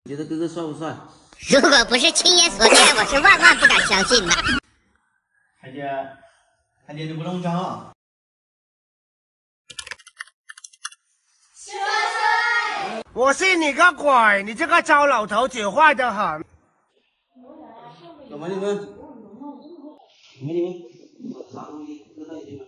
觉得哥哥帅不帅？ 如果不是亲眼所见，我是万万不敢相信的。 海姐，海姐你不弄脏啊？ 我信你个鬼！你这个糟老头子坏得很。 怎么你们？啥东西？搁在里面。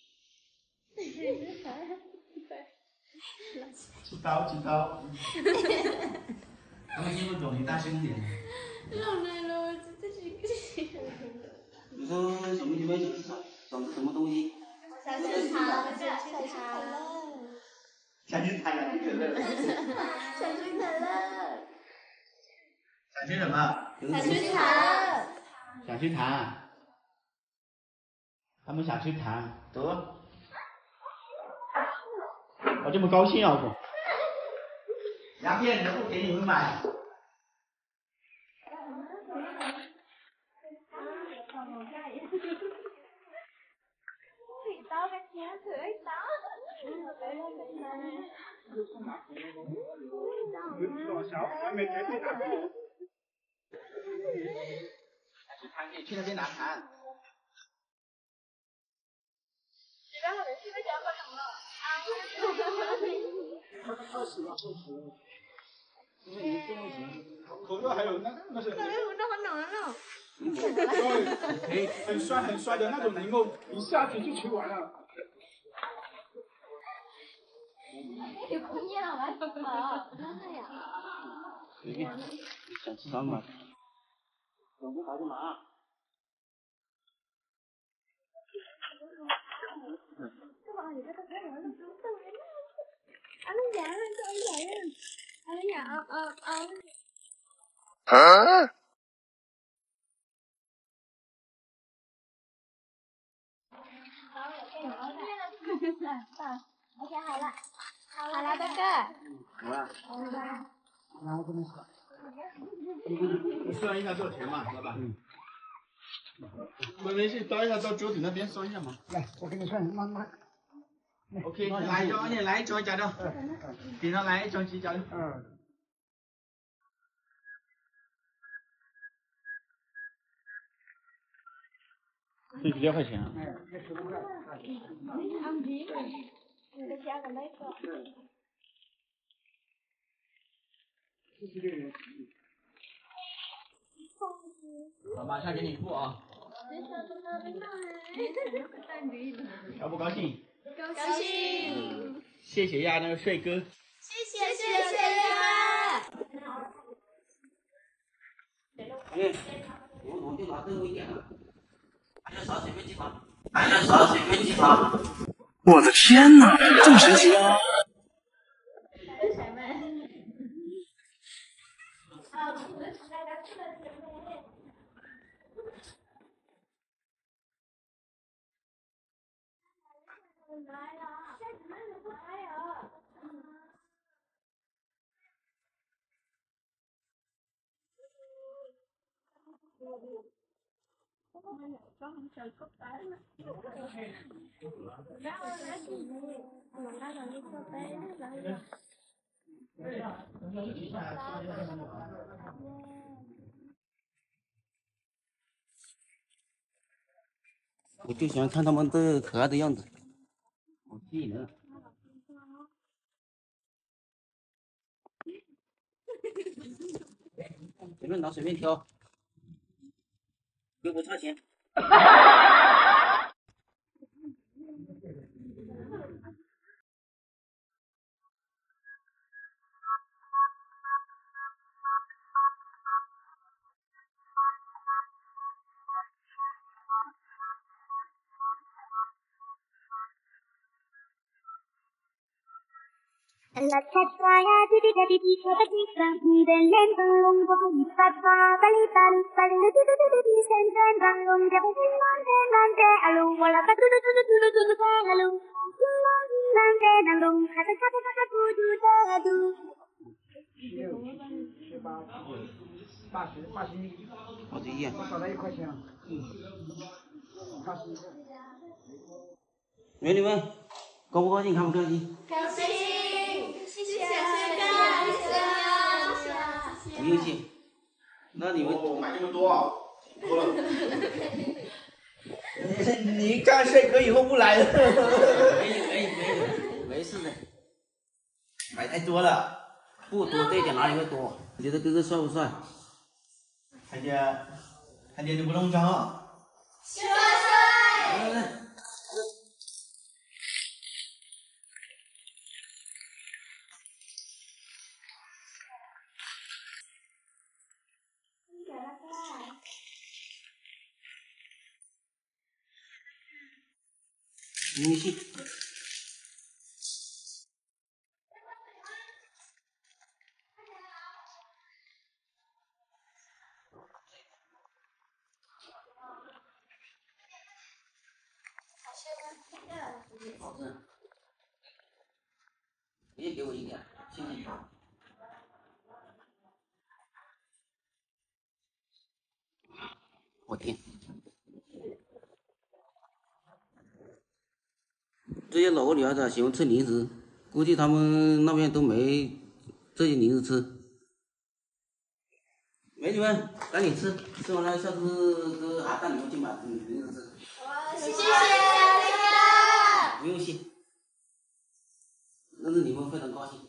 知道。他们听不懂，你大声一点。 老奶奶，这是个谁？ 你说什么？你们想什么东西？ 想吃糖， 想吃糖呀，可乐。 想吃可乐。 想吃什么？ 想吃糖。 想吃糖。他们想吃糖，得。我这么高兴啊！我。鸦片都不给你们买。你去那边拿糖。 口罩还有那是。 口罩好暖哦。 对，很帅的那种，能够一下子就吃完了。 有姑娘啊，妈呀！ 随便，想吃啥买。总不好就拿。 OK， 好了，大哥。 好了。然后这边算。你算一下多少钱嘛，老板？没事，倒一下到桌子那边算一下嘛。 来，我给你算，慢。 OK， 来一张，你来一张加的，顶上来一张鸡加的。46块钱啊。我马上给你付啊。高不高兴？ 高兴。 谢谢呀，那个帅哥。 谢帅哥。 我就拿最后一点了。还有啥随便寄发。 我的天哪，这么神奇啊！ 我就喜欢看他们这可爱的样子，好吸引人。随便拿随便挑，又不差钱。 La chachaia di di di di di di di dellen ballung di papa bali bali bali di di di di senden ballung de nande alu wala ka du alu nande nandung kata du du 81， 好这样。 我少了1块钱。 美女们，高不高兴？高不高兴？ 高兴！谢谢帅哥，谢谢。 用信。那你们买这么多啊？多了。 你干帅哥以后不来了。没事的。买太多了，不多这一点哪里会多？你觉得哥哥帅不帅？ 韩姐，韩姐你不弄脏啊？ 帅帅。 来。明信。保证。你也给我一点，谢谢。我天。这些老婆女孩子喜欢吃零食，估计他们那边都没这些零食吃。美女们，赶紧吃，吃完了下次哥还带你们去买零食吃。 谢谢大家。 不用谢，那是你们非常高兴。